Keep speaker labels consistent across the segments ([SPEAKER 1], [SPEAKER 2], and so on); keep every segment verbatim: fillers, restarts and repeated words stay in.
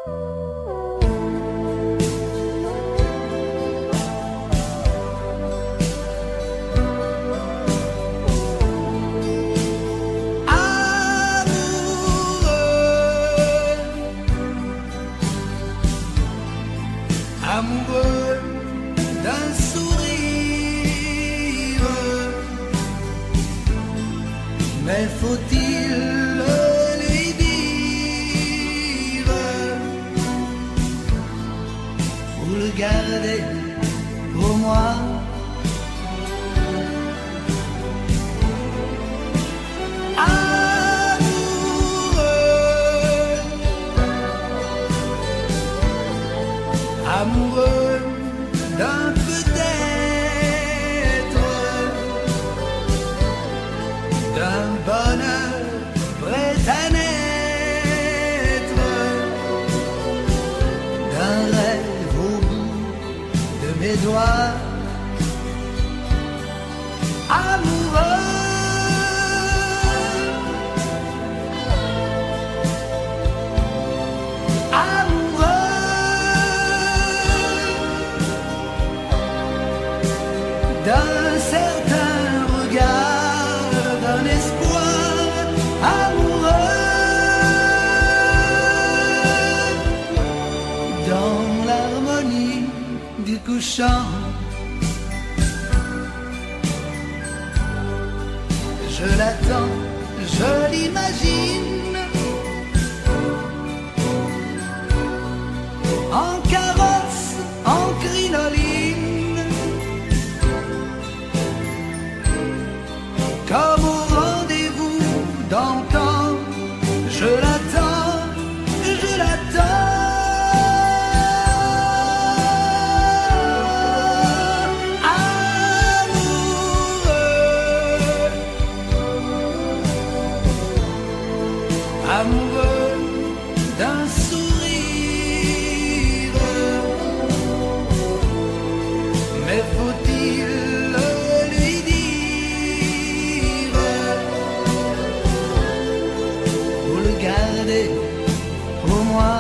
[SPEAKER 1] Amoureux d'un sourire, mais faut-il le lui dire ou le garder pour moi? Amoureux, amoureux d'un peut-être, d'un bonheur prêt à naître, d'un rêve au bout de mes doigts. Amoureux, d'un certain regard, d'un espoir amoureux, dans l'harmonie du couchant. Je l'attends, je l'imagine, en carrosse, en crinoline, comme au rendez-vous d'antan. Je l'attends, je l'attends. Amoureux, amoureux d'un sourire, mais faut-il le lui dire ou le garder pour moi?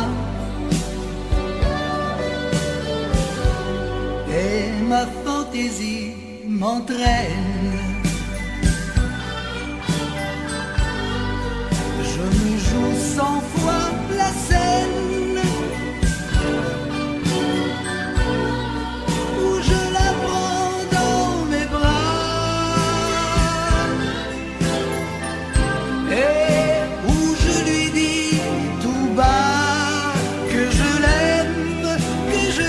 [SPEAKER 1] Et ma fantaisie m'entraîne, je me joue cent fois la scène où je la prends dans mes bras et où je lui dis tout bas que je l'aime, que je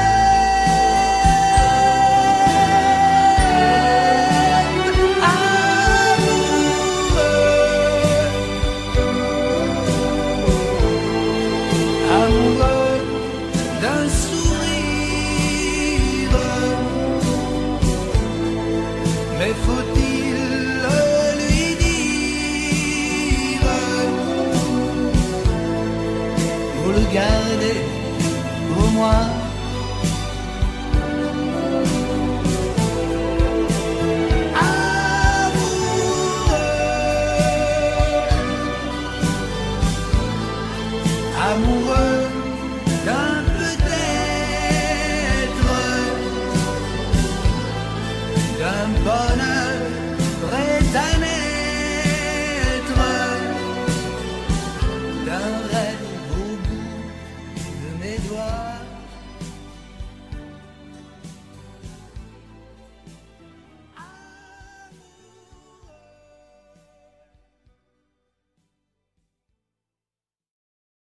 [SPEAKER 1] l'aime. Amoureux, amoureux d'un sourire, mais faut-il le lui dire ou le garder pour moi? Amoureux, amoureux